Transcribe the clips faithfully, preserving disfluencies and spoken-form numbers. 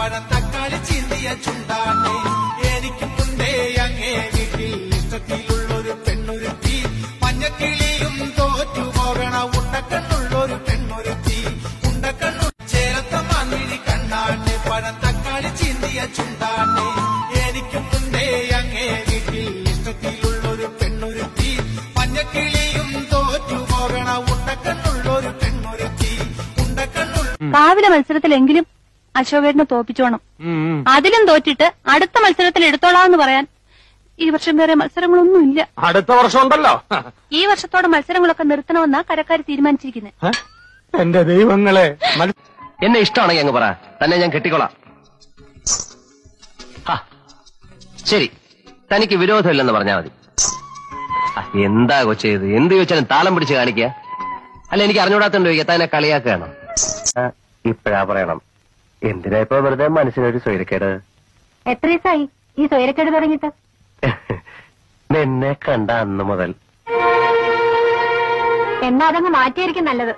പഴം തക്കാളി ചീന്തിയ ചുണ്ടാണ് എനിക്ക് മുണ്ടേ അങ്ങേ വീട്ടിൽ ഇഷ്ടത്തിലുള്ളൊരു പെണ്ണൊരുത്തി മഞ്ഞക്കിളിയും തോറ്റു പോകണ ഉണ്ടക്കണ്ണുള്ളൊരു പെണ്ണൊരുത്തി ഉണ്ടക്കണ്ണു ചേർത്ത മാന്നിഴി കണ്ണാണ് പഴം തക്കാളി ചീന്തിയ ചുണ്ടാണ് എനിക്ക് മുണ്ടേ അങ്ങേ വീട്ടിൽ ഇഷ്ടത്തിലുള്ളൊരു പെണ്ണൊരുത്തി മഞ്ഞക്കിളിയും തോറ്റു പോകണ ഉണ്ടക്കണ്ണുള്ളൊരു പെണ്ണൊരുത്തി ഉണ്ടക്കണ്ണു കാവിലെ മത്സരത്തിലെങ്കിലും അശോകേട്ടനെ തോപ്പിച്ചോണം. അതിലും തോറ്റിട്ട് അടുത്ത മത്സരത്തിൽ എടുത്തോളാന്ന് പറയാൻ ഈ വർഷം വേറെ മത്സരങ്ങളൊന്നുമില്ല. അടുത്ത വർഷം ഉണ്ടല്ലോ. ഈ വർഷത്തോടെ മത്സരങ്ങളൊക്കെ നിർത്തണമെന്നാ കരക്കാര് തീരുമാനിച്ചിരിക്കുന്നത്. എന്റെ ദൈവങ്ങളെ, എന്നെ ഇഷ്ടമാണെങ്കിൽ അങ്ങ് പറ, തന്നെ ഞാൻ കെട്ടിക്കോളാം. ശരി, തനിക്ക് വിരോധമില്ലെന്ന് പറഞ്ഞാൽ മതി. എന്താ കൊച്ചേത്, എന്ത് ചോദിച്ചാലും താളം പിടിച്ച് കാണിക്കുക. അല്ല, എനിക്ക് അറിഞ്ഞൂടാത്തോണ്ട് ചോദിക്കുക, തന്നെ കളിയാക്കുകയാണോ? ഇപ്പഴാ പറയണം. എന്തിനാ ഇപ്പൊ വെറുതെ മനസ്സിനൊരു സ്വൈരക്കേട്? എത്ര ദിവസമായി ഈ സ്വൈരക്കേട് തുടങ്ങിയിട്ട്? നിന്നെ കണ്ട അന്ന് മുതൽ. എന്നാ അതങ്ങ് മാറ്റിയായിരിക്കും നല്ലത്.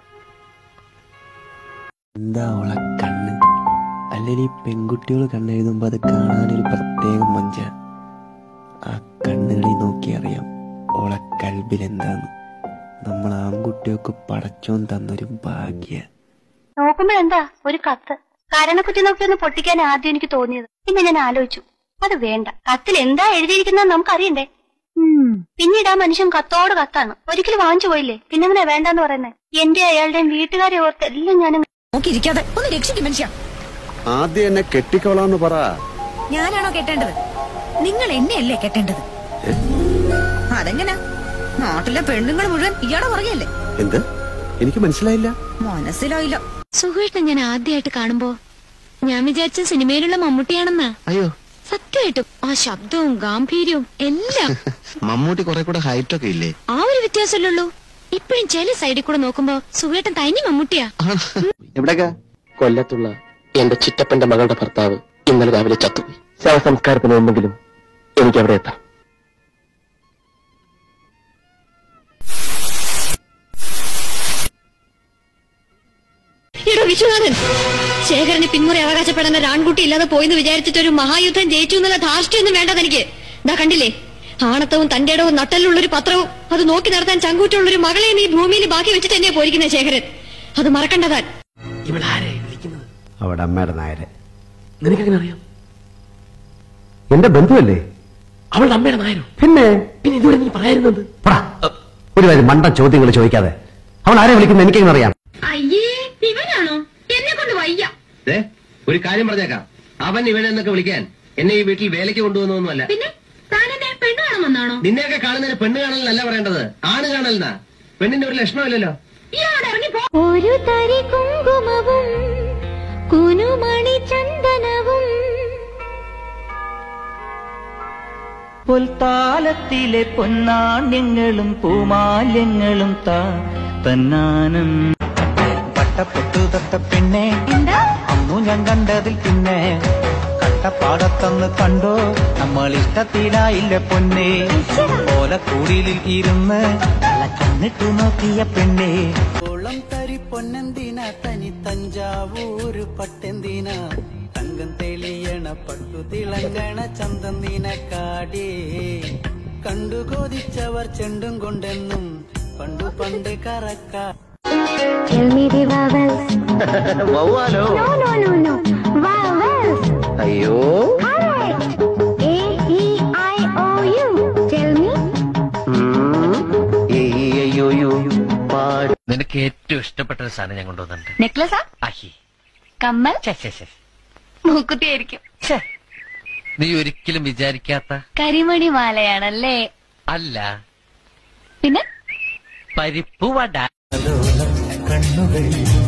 എന്താ ഓളെ കണ്ണ്, അല്ലെങ്കിൽ ഈ പെൺകുട്ടികൾ കണ്ണെഴുതുമ്പോ അത് കാണാനൊരു പ്രത്യേക മഞ്ച. ആ കണ്ണുകളിൽ നോക്കിയറിയാം ഓളെ കൽബിലെന്താന്ന്. നമ്മൾ ആൺകുട്ടികൾക്ക് പടച്ചോൻ തന്നൊരു ഭാഗ്യ. നോക്കുമ്പോഴെന്താ ഒരു കത്ത്. കാരണക്കുറ്റി നോക്കി ഒന്ന് പൊട്ടിക്കാൻ ആദ്യം എനിക്ക് തോന്നിയത്. പിന്നെ ഞാൻ ആലോചിച്ചു, അത് വേണ്ട. കത്തിൽ എന്താ എഴുതിയിരിക്കുന്നത് നമുക്കറിയണ്ടേ. പിന്നീട് ആ മനുഷ്യൻ കത്തോട് കത്താണ്. ഒരിക്കലും വാങ്ങിച്ചു പോയില്ലേ, പിന്നെങ്ങനെ വേണ്ടെന്ന് പറയുന്നത്. എന്റെ അയാളുടെയും വീട്ടുകാരെ ഓർത്ത് എല്ലാം ഞാൻ നോക്കിയിരിക്കാതെ ഒന്ന് രക്ഷിക്കും മനുഷ്യ. ആദ്യം എന്നെ കെട്ടിക്കോളാന്ന് പറ. ഞാനാണോ കെട്ടേണ്ടത്? നിങ്ങൾ എന്നെയല്ലേ കെട്ടേണ്ടത്? അതെങ്ങനാ? നാട്ടിലെ പെണ്ണുങ്ങൾ മുഴുവൻ ഇയാളെ പറയല്ലേ? എന്ത്? എനിക്ക് മനസ്സിലായില്ല. മനസ്സിലായില്ല. സുഖേട്ടൻ ഞാൻ ആദ്യമായിട്ട് കാണുമ്പോ ഞാൻ വിചാരിച്ച സിനിമയിലുള്ള മമ്മൂട്ടിയാണെന്നാ. അയ്യോ, സത്യമായിട്ടും ആ ശബ്ദവും ഗാംഭീര്യവും എല്ലാം. മമ്മൂട്ടി കുറെ കൂടെ ഹൈറ്റ് ഒക്കെ ഇല്ലേ? ആ ഒരു വ്യത്യാസമല്ലുള്ളൂ. ഇപ്പഴും ചില സൈഡിൽ കൂടെ നോക്കുമ്പോ സുഖേട്ടൻ തനി മമ്മൂട്ടിയാ. എവിടെക്കാ? കൊല്ലത്തുള്ള എന്റെ ചിറ്റപ്പന്റെ മകളുടെ ഭർത്താവ് ഇന്നലെ രാവിലെ ചത്തുപോയി. ശവസംസ്കാരത്തിന് മുമ്പെങ്കിലും എനിക്ക് അവിടെ എത്താം. എടോ വിശ്വനാഥൻ, ശേഖരന് പിന്മുറി അവകാശപ്പെടാൻ ഒരു ആൺകുട്ടി ഇല്ലാതെ പോയിന്ന് വിചാരിച്ചിട്ട് ഒരു മഹായുദ്ധം ജയിച്ചു എന്നുള്ള ധാർഷ്ട്യൊന്നും വേണ്ടത് എനിക്ക്. ഇതാ കണ്ടില്ലേ, ആണത്തവും തന്റെ ഇടവും നട്ടലുള്ളൊരു പത്രവും അത് നോക്കി നടത്താൻ ചങ്കൂറ്റുള്ളൊരു മകളെ നീ ഭൂമിയിൽ ബാക്കി വെച്ചിട്ട് തന്നെയാ പോയിരിക്കുന്നത് ശേഖരൻ. അത് മറക്കണ്ടതാൻ. അവിടെ അമ്മയുടെ നായരെ. നിനക്കെങ്ങനെ അറിയാം? എന്റെ ബന്ധുവല്ലേ അവളുടെ അമ്മയുടെ നായരോ? പിന്നെ പിന്നെ ഇതുവരെ നീ പറയായിരുന്നത്? ഒരു കാര്യം മണ്ട ചോദ്യങ്ങൾ ചോദിക്കാതെ. അവൾ ആരെ വിളിക്കുന്നത് എനിക്കെങ്ങനെ അറിയാം? അയ്യേ, ഇവനാണോ? എന്നെ കൊണ്ട് വയ്യ. ഒരു കാര്യം പറഞ്ഞേക്കാം, അവൻ ഇവനെന്നൊക്കെ വിളിക്കാൻ എന്നെ ഈ വീട്ടിൽ വേലയ്ക്ക് കൊണ്ടുവന്നൊന്നുമല്ല. പിന്നെ താൻ എന്നെ പെണ്ണ് കാണുമെന്നാണോ? നിന്നെയൊക്കെ കാണുന്നതിന് പെണ്ണ് കാണലല്ല പറയേണ്ടത്, ആണ് കാണലെന്നാ. പെണ്ണിന്റെ ഒരു ലക്ഷണമില്ലല്ലോ. ഒരു തരി കുങ്കുമവും കുനുമണി ചന്ദനവും പൊൽത്താലത്തിലെ പൊന്നാണ്യങ്ങളും പൂമാല്യങ്ങളും താ തന്നാനം. പട്ടപ്പെട്ടു തത്ത പെണ്ണെ അന്നു ഞാൻ കണ്ടതിൽ പിന്നെ കട്ടപ്പാടത്തന്ന് കണ്ടോ നമ്മൾ ഇഷ്ടത്തിലായില്ല പൊന്നെ. ഓലക്കൂടിലിൽ ഇരുന്ന് കണ്ണിട്ടു നോക്കിയ പെണ്ണെ. ഓളം തരി പൊന്നെന്തിന തനി തഞ്ചാവൂര് പട്ടെന്തിന തങ്കം തെളിയണ പട്ടു തിളങ്ങണ ചന്തന്തിന കാടേ. കണ്ടു കൊതിച്ചവർ ചെണ്ടും കൊണ്ടെന്നും പണ്ടു പണ്ട് കറക്ക. അയ്യോ, നിനക്ക് ഏറ്റവും ഇഷ്ടപ്പെട്ട ഒരു സാധനം ഞാൻ കൊണ്ടുവന്നിട്ടുണ്ട്. നെക്ലസാ? കമ്മൽ? മൂക്കുത്തിയായിരിക്കും. നീ ഒരിക്കലും വിചാരിക്കാത്ത കരിമണി മാലയാണല്ലേ? അല്ല, പിന്നെ പരിപ്പ് വട. കണ്ണുകൾ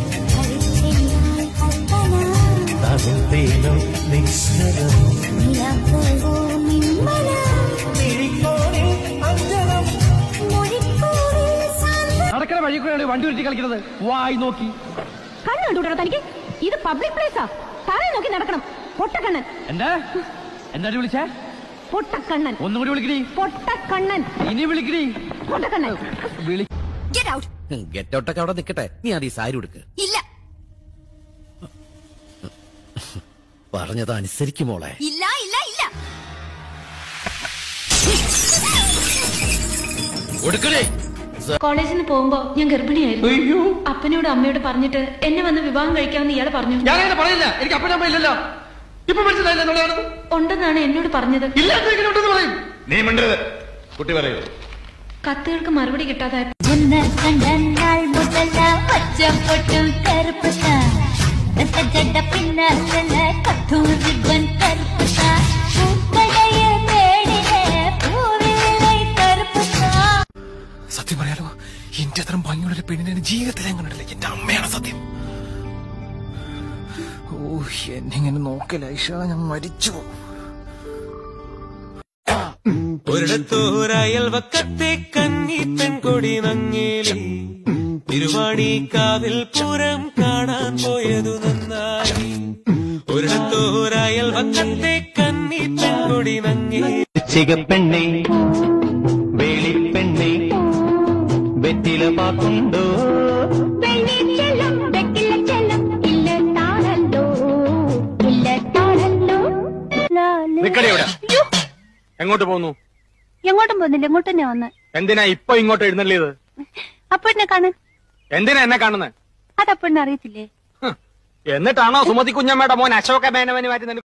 നടക്കണ വഴി കൂടെയാണ് വണ്ടി ഉരുട്ടി കളിക്കുന്നത്. വായി നോക്കി കണ്ണുണ്ടോ തനിക്ക്? ഇത് പബ്ലിക് പ്ലേസാ. താഴെ നോക്കി നടക്കണം. പൊട്ടക്കണ്ണൻ. എന്താ എന്താ വിളിച്ചേ? പൊട്ടക്കണ്ണൻ. ഒന്നും കൂടി വിളിക്കണി. പൊട്ടക്കണ്ണൻ. ഇനി വിളിക്കണി. പൊട്ടക്കണ്ണൻ. ഗെറ്റ് ഔട്ടൊക്കെ അവിടെ നിൽക്കട്ടെ, നീ അത് ഈ സാരി ഉടുക്ക്. ഇല്ല. പറഞ്ഞത് അനുസരിക്കുമോളെ. ഇല്ല ഇല്ല ഇല്ല. കോളേജിൽ നിന്ന് പോകുമ്പോ ഞാൻ ഗർഭിണിയായിരുന്നു. അപ്പനോട് അമ്മയോട് പറഞ്ഞിട്ട് എന്നെ വന്ന് വിവാഹം കഴിക്കാമെന്ന് ഇയാള് പറഞ്ഞു. ഞാനങ്ങനെ പറയില്ല. എനിക്ക് അപ്പനമ്മ ഇല്ലല്ലോ. ഇപ്പൊ മനസ്സിലായില്ല. ഉണ്ടെന്നാണ് എന്നോട് പറഞ്ഞത്. ഇല്ല പറയും. നീ മിണ്ടരുത്. കുട്ടി പറയൂ. കത്തുകൾക്ക് മറുപടി കിട്ടാതെ സത്യം പറയാലോ, എന്റെ അത്രയും ഭംഗിയുള്ള പെണ്ണിനെ ജീവിതത്തിൽ ഞാൻ കണ്ടിട്ടില്ല. എന്റെ അമ്മയാണ് സത്യം. ഓ, എന്നെങ്ങനെ നോക്കല ഐഷ, ഞാൻ മരിച്ചു. ഒരിടത്തോരയൽവക്കത്തെ കന്നി പെൺകൊടി നങ്ങേലി തിരുവാണി കാവിൽ പൂരം കാണാൻ പോയതു നന്നായി. ഒരിടത്തോരയൽവക്കത്തെ കന്നി പെൺകൊടി നങ്ങേലി. ചികപ്പെണ്ണെ വേളിപ്പെണ്ണെ വെറ്റില പാക്കുണ്ടോ? എങ്ങോട്ട് പോകുന്നു? എങ്ങോട്ടും പോകുന്നില്ല, ഇങ്ങോട്ട് തന്നെ വന്ന്. എന്തിനാ ഇപ്പൊ ഇങ്ങോട്ട് എഴുന്നള്ളിയത്? അപ്പോഴെന്നെ കാണാൻ. എന്തിനാ എന്നെ കാണുന്നത്? അതപ്പോഴെന്നെ അറിയത്തില്ലേ? എന്നിട്ടാണോ സുമതി കുഞ്ഞമ്മയുടെ മോൻ അശോക മേനവന് മാറ്റി